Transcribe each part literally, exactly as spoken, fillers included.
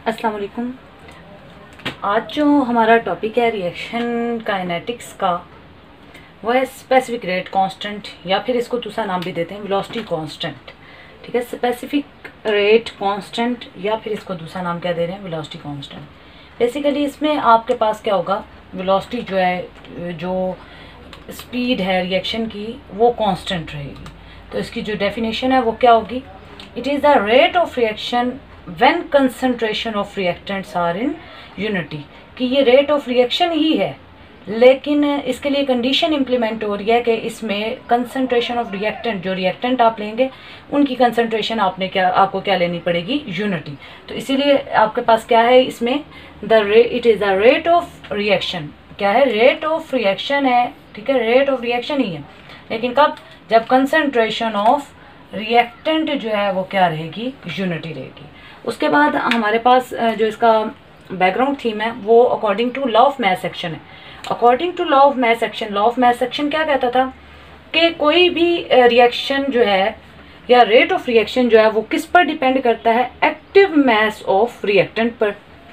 अस्सलाम वालेकुम। आज जो हमारा टॉपिक है रिएक्शन काइनेटिक्स का, वो है स्पेसिफिक रेट कांस्टेंट, या फिर इसको दूसरा नाम भी देते हैं वेलोसिटी कांस्टेंट। ठीक है, स्पेसिफिक रेट कांस्टेंट या फिर इसको दूसरा नाम क्या दे रहे हैं, वेलोसिटी कांस्टेंट। बेसिकली इसमें आपके पास क्या होगा, वेलोसिटी जो है, जो स्पीड है रिएक्शन की, वो कांस्टेंट रहेगी। तो इसकी जो डेफिनेशन है वो क्या होगी, it is the rate of reaction when concentration of reactants are in unity. कि ये रेट ऑफ रिएक्शन ही है, लेकिन इसके लिए कंडीशन इम्प्लीमेंट हो रही है कि इसमें कंसंट्रेशन ऑफ रिएक्टेंट, जो रिएक्टेंट आप लेंगे उनकी कंसंट्रेशन आपने क्या आपको क्या लेनी पड़ेगी, यूनिटी। तो इसीलिए आपके पास क्या है इसमें, द रे it is the rate of reaction. क्या है, रेट ऑफ रिएक्शन है। ठीक है, रेट ऑफ रिएक्शन ही है, लेकिन कब, जब कंसंट्रेशन ऑफ रिएक्टेंट जो है वो क्या रहेगी, यूनिटी रहेगी। उसके बाद हमारे पास जो इसका बैकग्राउंड थीम है वो according to law of mass action है। According to law of mass action, law of mass action क्या कहता था कि कोई भी रिएक्शन जो है या रेट ऑफ रिएक्शन जो है वो किस पर डिपेंड करता है, एक्टिव मैस ऑफ रिएक्टेंट पर।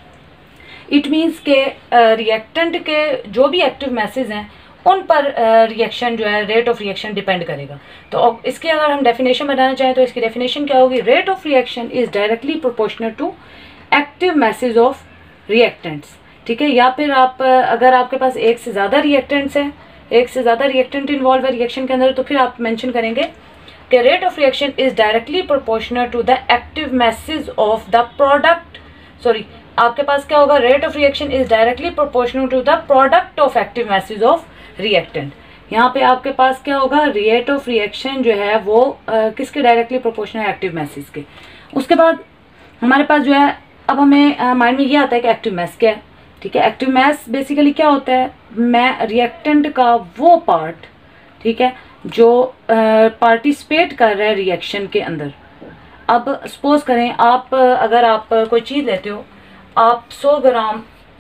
इट मीन्स के रिएक्टेंट के जो भी एक्टिव मैसेज हैं उन पर रिएक्शन uh, जो है, रेट ऑफ रिएक्शन डिपेंड करेगा। तो इसकी अगर हम डेफिनेशन बनाना चाहें तो इसकी डेफिनेशन क्या होगी, rate of reaction is directly proportional to active masses of reactants. ठीक है, या फिर आप अगर आपके पास एक से ज़्यादा रिएक्टेंट्स हैं, एक से ज़्यादा रिएक्टेंट इन्वॉल्व है रिएक्शन के अंदर, तो फिर आप मेंशन करेंगे कि rate of reaction is directly proportional to the active masses of the product. Sorry, आपके पास क्या होगा, rate of reaction is directly proportional to the product of active masses of reactant. यहाँ पे आपके पास क्या होगा, रेट ऑफ रिएक्शन जो है वो आ, किसके डायरेक्टली प्रोपोर्शनल, एक्टिव मैसेज के। उसके बाद हमारे पास जो है, अब हमें माइंड में ये आता है कि एक्टिव मैस क्या है। ठीक है, एक्टिव मैस बेसिकली क्या होता है, मैं रिएक्टेंट का वो पार्ट, ठीक है, जो पार्टिसिपेट कर रहा है रिएक्शन के अंदर। अब सपोज करें आप, अगर आप कोई चीज़ लेते हो, आप सौ ग्राम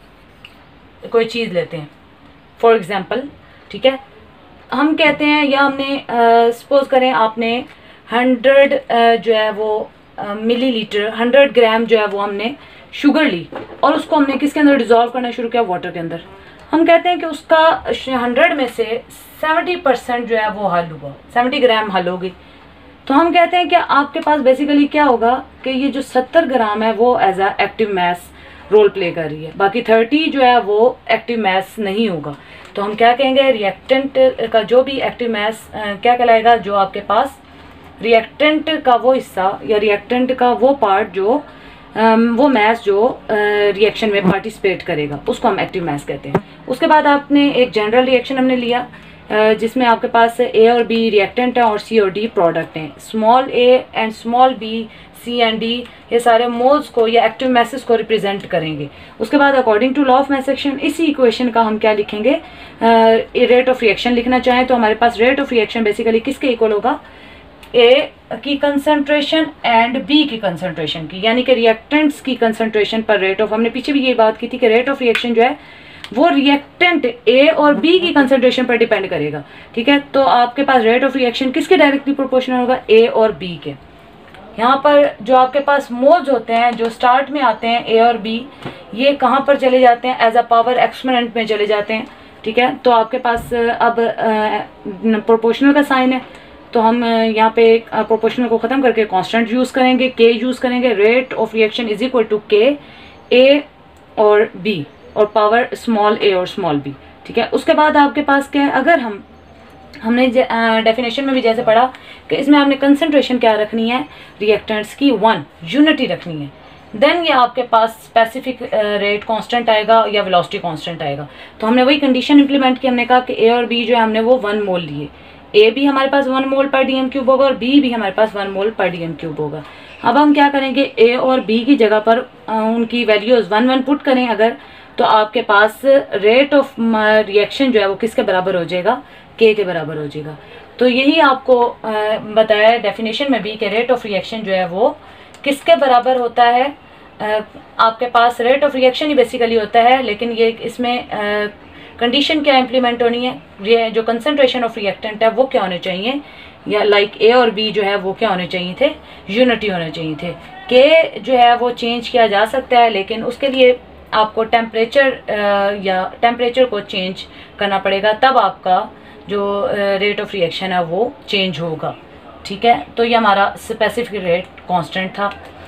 कोई चीज़ लेते हैं फॉर एग्जांपल, ठीक है, हम कहते हैं, या हमने सपोज करें आपने हंड्रेड जो है वो मिलीलीटर, हंड्रेड ग्राम जो है वो हमने शुगर ली और उसको हमने किसके अंदर डिजोल्व करना शुरू किया, वाटर के अंदर। हम कहते हैं कि उसका हंड्रेड में से सेवेंटी परसेंट जो है वो हल हुआ, सेवेंटी ग्राम हल होगी। तो हम कहते हैं कि आपके पास बेसिकली क्या होगा कि ये जो सत्तर ग्राम है वो as a active mass role play कर रही है, बाकी थर्टी जो है वो एक्टिव मैस नहीं होगा। तो हम क्या कहेंगे, रिएक्टेंट का जो भी एक्टिव मैस क्या कहलाएगा, जो आपके पास रिएक्टेंट का वो हिस्सा या रिएक्टेंट का वो पार्ट जो वो मैस जो रिएक्शन में पार्टिसिपेट करेगा, उसको हम एक्टिव मैस कहते हैं। उसके बाद आपने एक जनरल रिएक्शन हमने लिया जिसमें आपके पास ए और बी रिएक्टेंट है और सी और डी प्रोडक्ट हैं। Small A and small B, C and D, ये सारे मोल्स को या एक्टिव मैसेज को रिप्रेजेंट करेंगे। उसके बाद according to law of mass action, इसी इक्वेशन का हम क्या लिखेंगे, रेट ऑफ रिएक्शन लिखना चाहें तो हमारे पास रेट ऑफ रिएक्शन बेसिकली किसके इक्वल होगा, ए की कंसंट्रेशन एंड बी की कंसंट्रेशन की, यानी कि रिएक्टेंट्स की कंसंट्रेशन पर रेट ऑफ, हमने पीछे भी ये बात की थी कि रेट ऑफ रिएक्शन जो है वो रिएक्टेंट ए और बी की कंसंट्रेशन पर डिपेंड करेगा। ठीक है, तो आपके पास रेट ऑफ रिएक्शन किसके डायरेक्टली प्रोपोर्शनल होगा, ए और बी के। यहाँ पर जो आपके पास मोल्स होते हैं जो स्टार्ट में आते हैं ए और बी, ये कहाँ पर चले जाते हैं, एज अ पावर एक्सपोनेंट में चले जाते हैं। ठीक है, तो आपके पास अब प्रोपोर्शनल का साइन है, तो हम यहाँ पे प्रोपोर्शनल को ख़त्म करके कांस्टेंट यूज़ करेंगे, के यूज़ करेंगे। Rate of reaction is equal to K A और बी और पावर स्मॉल ए और स्मॉल बी। ठीक है, उसके बाद आपके पास क्या है, अगर हम हमने डेफिनेशन में भी जैसे पढ़ा कि इसमें आपने कंसंट्रेशन क्या रखनी है, रिएक्टेंट्स की वन यूनिटी रखनी है, देन ये आपके पास स्पेसिफिक रेट कांस्टेंट आएगा या वेलोसिटी कांस्टेंट आएगा। तो हमने वही कंडीशन इंप्लीमेंट की, हमने कहा कि ए और बी जो है हमने वो वन मोल लिए, ए भी हमारे पास वन मोल पर डी एम क्यूब होगा और बी भी हमारे पास वन मोल पर डी एम क्यूब होगा। अब हम क्या करेंगे, ए और बी की जगह पर आ, उनकी वैल्यूज वन वन पुट करें अगर, तो आपके पास रेट ऑफ रिएक्शन जो है वो किसके बराबर हो जाएगा, के के बराबर हो जाएगा। तो यही आपको आ, बताया डेफिनेशन में भी कि रेट ऑफ रिएक्शन जो है वो किसके बराबर होता है, आ, आपके पास रेट ऑफ रिएक्शन ही बेसिकली होता है, लेकिन ये इसमें कंडीशन क्या इम्प्लीमेंट होनी है, जो कंसंट्रेशन ऑफ रिएक्टेंट है वो क्या होने चाहिए, या लाइक ए और बी जो है वो क्या होने चाहिए थे, यूनिटी होने चाहिए थे। के जो है वो चेंज किया जा सकता है, लेकिन उसके लिए आपको टेम्परेचर या टेम्परेचर को चेंज करना पड़ेगा, तब आपका जो रेट ऑफ रिएक्शन है वो चेंज होगा। ठीक है, तो ये हमारा स्पेसिफिक रेट कांस्टेंट था।